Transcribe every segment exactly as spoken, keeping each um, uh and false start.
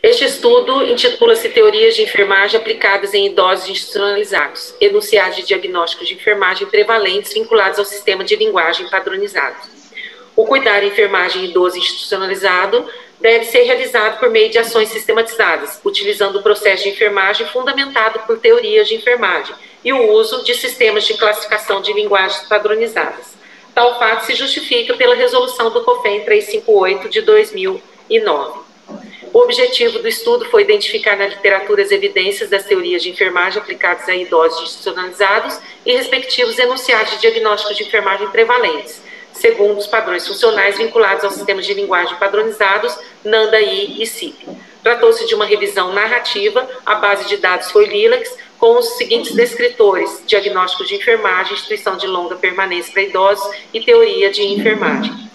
Este estudo intitula-se Teorias de Enfermagem Aplicadas em Idosos Institucionalizados, enunciados de diagnósticos de enfermagem prevalentes vinculados ao sistema de linguagem padronizado. O cuidar em enfermagem em idoso institucionalizado deve ser realizado por meio de ações sistematizadas, utilizando o processo de enfermagem fundamentado por teorias de enfermagem e o uso de sistemas de classificação de linguagens padronizadas. Tal fato se justifica pela resolução do COFEN trezentos e cinquenta e oito de dois mil e nove. O objetivo do estudo foi identificar na literatura as evidências das teorias de enfermagem aplicadas a idosos institucionalizados e respectivos enunciados de diagnósticos de enfermagem prevalentes, segundo os padrões funcionais vinculados aos sistemas de linguagem padronizados NANDA-I e C I P. Tratou-se de uma revisão narrativa, a base de dados foi Lilacs, com os seguintes descritores: diagnósticos de enfermagem, instituição de longa permanência para idosos e teoria de enfermagem.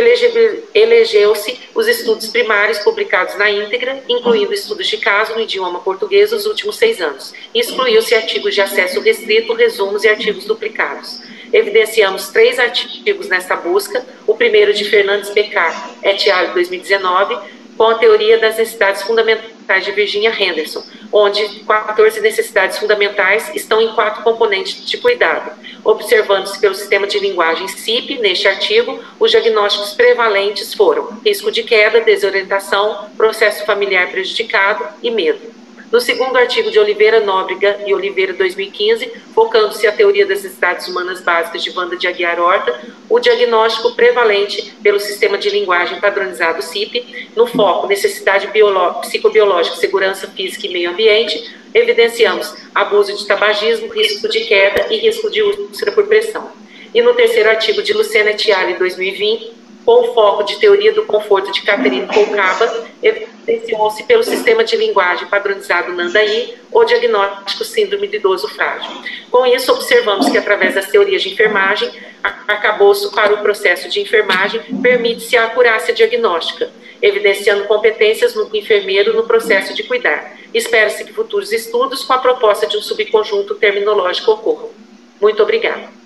Elegeu-se os estudos primários publicados na íntegra, incluindo estudos de caso no idioma português nos últimos seis anos. Excluiu-se artigos de acesso restrito, resumos e artigos duplicados. Evidenciamos três artigos nessa busca, o primeiro de Fernandes Becar et al. dois mil e dezenove, com a teoria das necessidades fundamentais de Virginia Henderson, onde quatorze necessidades fundamentais estão em quatro componentes de cuidado, observando-se pelo sistema de linguagem C I P. Neste artigo, os diagnósticos prevalentes foram risco de queda, desorientação, processo familiar prejudicado e medo. No segundo artigo de Oliveira Nóbrega e Oliveira dois mil e quinze, focando-se a teoria das necessidades humanas básicas de Wanda de Aguiar Horta, o diagnóstico prevalente pelo sistema de linguagem padronizado C I P, no foco necessidade psicobiológica, segurança física e meio ambiente, evidenciamos abuso de tabagismo, risco de queda e risco de úlcera por pressão. E no terceiro artigo de Lucena et al. dois mil e vinte, com o foco de teoria do conforto de Catherine Colcaba, evidenciou-se pelo sistema de linguagem padronizado NANDA-I o diagnóstico síndrome do idoso frágil. Com isso, observamos que, através das teorias de enfermagem, arcabouço para o processo de enfermagem permite-se a acurácia diagnóstica, evidenciando competências no enfermeiro no processo de cuidar. Espera-se que futuros estudos com a proposta de um subconjunto terminológico ocorram. Muito obrigada.